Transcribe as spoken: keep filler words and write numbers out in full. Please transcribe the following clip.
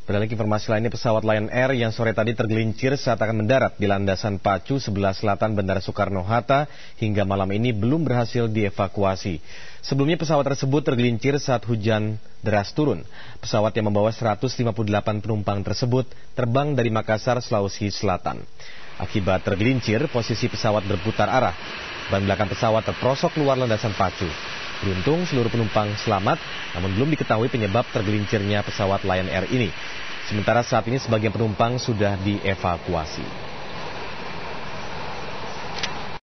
Beralih ke informasi lainnya, pesawat Lion Air yang sore tadi tergelincir saat akan mendarat di landasan pacu sebelah selatan Bandara Soekarno-Hatta hingga malam ini belum berhasil dievakuasi. Sebelumnya pesawat tersebut tergelincir saat hujan deras turun. Pesawat yang membawa seratus lima puluh delapan penumpang tersebut terbang dari Makassar, Sulawesi Selatan. Akibat tergelincir, posisi pesawat berputar arah. Ban belakang pesawat terprosok keluar landasan pacu. Beruntung seluruh penumpang selamat, namun belum diketahui penyebab tergelincirnya pesawat Lion Air ini. Sementara saat ini sebagian penumpang sudah dievakuasi.